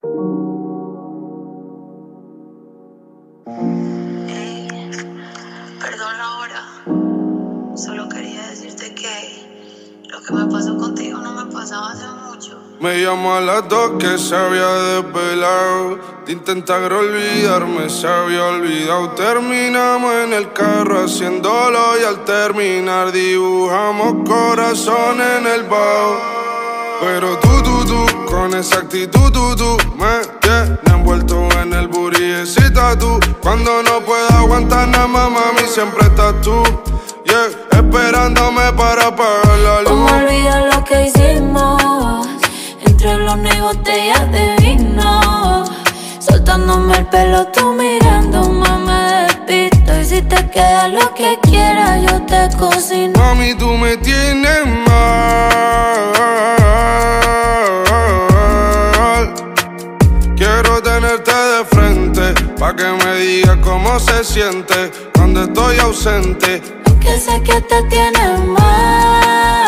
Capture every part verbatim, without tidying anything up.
Hey, perdón la hora. Solo quería decirte que lo que me pasó contigo no me pasaba hace mucho. Me llamó a las dos que se había desvelado. De intentar olvidarme se había olvidado. Terminamos en el carro haciéndolo y al terminar dibujamos corazón en el bajo. Pero tú, tú, tú, con esa actitud, tú, tú me tienes envuelto en el booty ese tatu. Cuando no puedo aguantar nada más, mami, siempre estás tú, yeah, esperándome para apagar la luz. ¿Cómo olvidar lo que hicimos? Entre blones y botellas de vino, soltándome el pelo, tú mirándome, me despisto. Y si te queda lo que quieras, yo te cocino. Mami, tú me tienes mal. Quiero tenerte de frente, pa' que me digas cómo se siente cuando estoy ausente. Aunque sé que te tienes mal,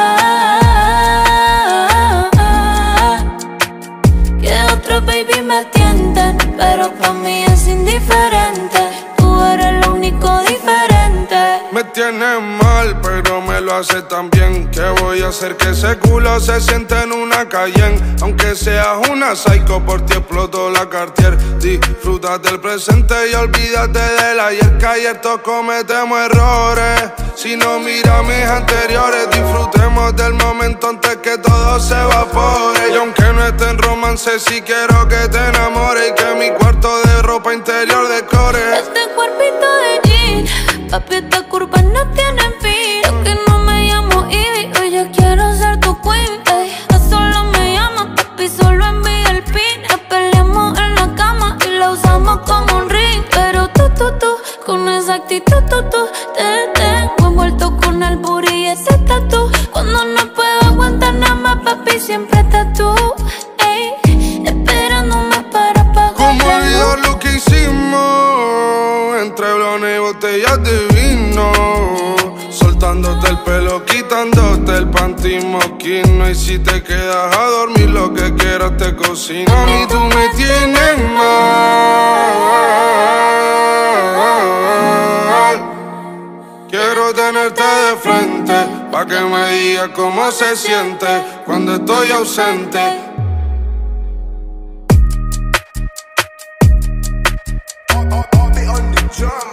baby, me tienten, pero pa' mí es indiferente. Tú eres lo único diferente. Me tienes mal, pero me lo hace tan bien. ¿Qué voy a hacer que ese culo se siente en una Cayenne? Aunque seas una psycho, por ti exploto la Cartier. Disfruta del presente y olvídate del ayer, que ayer todos cometemos errores. Si no mira mis anteriores, disfrutemos del momento antes que todo se evapore. Y aunque no esté en romance, sí quiero que te enamores y que mi cuarto de ropa interior decore este cuerpito de jean. Papi, estas curvas no tienen fin. Yo que no me llamo Ivy, hoy yo quiero ser tu queen, ey. No solo me llamas, papi, solo envía el pin. Nos peleamos en la cama y la usamos como un ring. Pero tú, tú, tú, con esa actitud, tú, tú, te tengo envuelto con el booty y ese tatu. Cuando no puedo aguantar nada más, papi, siempre estás tú, ey, esperándome para apagar. ¿Cómo olvidar lo que hicimos? Entre blones y botellas de vino, soltándote el pelo, quitándote el panty moquino. Y si te quedas a dormir, lo que quieras te cocino. Mami, tú me tienes mal. Quiero tenerte de frente, pa' que me digas cómo se siente cuando estoy ausente. I'll be on the drum.